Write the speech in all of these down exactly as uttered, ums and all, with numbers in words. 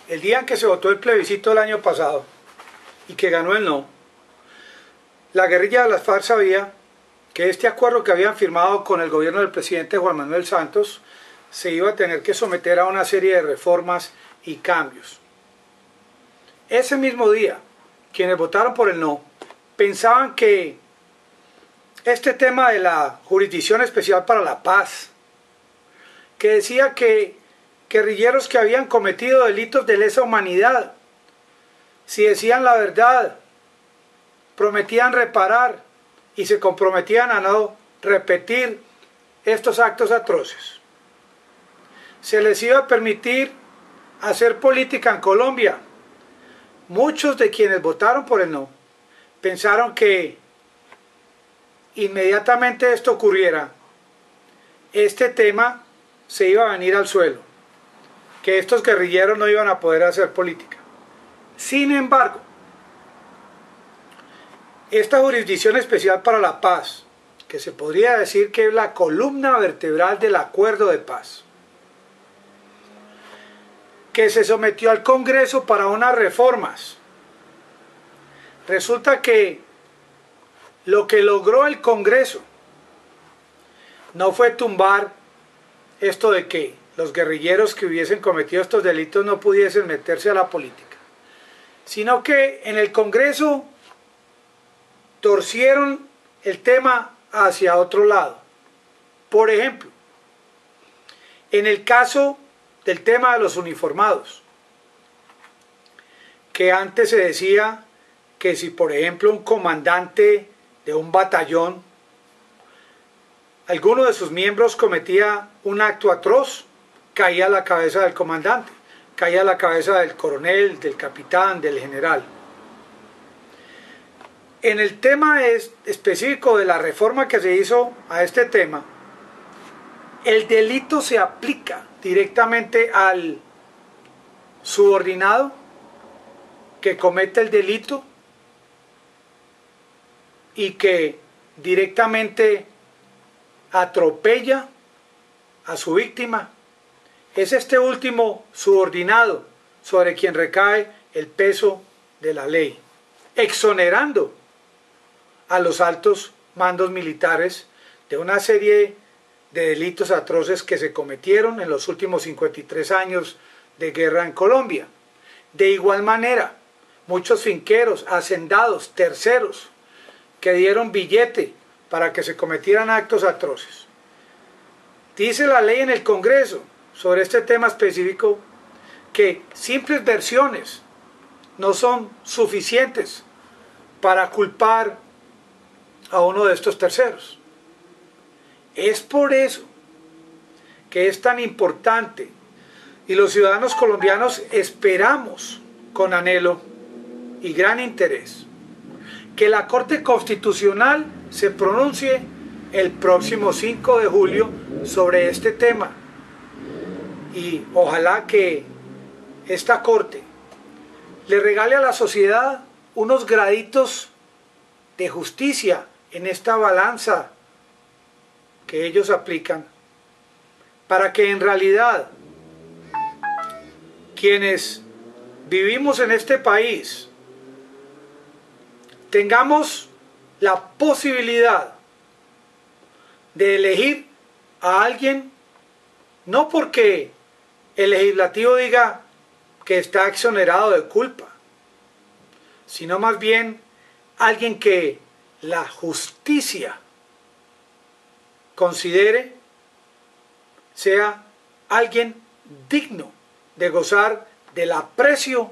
el día en que se votó el plebiscito el año pasado y que ganó el no, la guerrilla de las FARC sabía que este acuerdo que habían firmado con el gobierno del presidente Juan Manuel Santos se iba a tener que someter a una serie de reformas y cambios. Ese mismo día, quienes votaron por el no, pensaban que este tema de la Jurisdicción Especial para la Paz, que decía que guerrilleros que habían cometido delitos de lesa humanidad, si decían la verdad, prometían reparar y se comprometían a no repetir estos actos atroces, se les iba a permitir hacer política en Colombia. Muchos de quienes votaron por el no pensaron que inmediatamente esto ocurriera, este tema se iba a venir al suelo, que estos guerrilleros no iban a poder hacer política. Sin embargo, esta Jurisdicción Especial para la Paz, que se podría decir que es la columna vertebral del acuerdo de paz, que se sometió al Congreso para unas reformas, resulta que lo que logró el Congreso no fue tumbar esto de que los guerrilleros que hubiesen cometido estos delitos no pudiesen meterse a la política, sino que en el Congreso torcieron el tema hacia otro lado. Por ejemplo, en el caso del tema de los uniformados, que antes se decía que si por ejemplo un comandante de un batallón, alguno de sus miembros cometía un acto atroz, caía a la cabeza del comandante, caía a la cabeza del coronel, del capitán, del general. En el tema es específico de la reforma que se hizo a este tema, el delito se aplica directamente al subordinado que comete el delito y que directamente atropella a su víctima. Es este último subordinado sobre quien recae el peso de la ley, exonerando a los altos mandos militares de una serie de delitos atroces que se cometieron en los últimos cincuenta y tres años de guerra en Colombia. De igual manera, muchos finqueros, hacendados, terceros, que dieron billete para que se cometieran actos atroces. Dice la ley en el Congreso sobre este tema específico que simples versiones no son suficientes para culpar a uno de estos terceros. Es por eso que es tan importante y los ciudadanos colombianos esperamos con anhelo y gran interés que la Corte Constitucional se pronuncie el próximo cinco de julio sobre este tema, y ojalá que esta Corte le regale a la sociedad unos graditos de justicia en esta balanza que ellos aplican, para que en realidad quienes vivimos en este país tengamos la posibilidad de elegir a alguien, no porque el legislativo diga que está exonerado de culpa, sino más bien alguien que la justicia considere sea alguien digno de gozar del aprecio,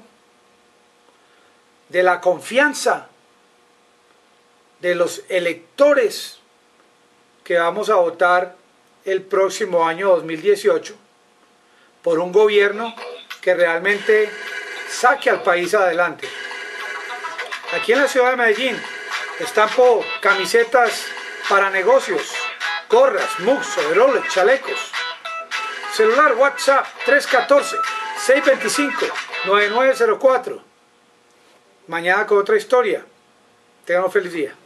de la confianza de los electores que vamos a votar el próximo año dos mil dieciocho por un gobierno que realmente saque al país adelante. Aquí en la ciudad de Medellín estampo camisetas para negocios, gorras, mugs, overoles, chalecos. Celular WhatsApp tres uno cuatro, seis dos cinco, nueve nueve cero cuatro. Mañana con otra historia. Tengan un feliz día.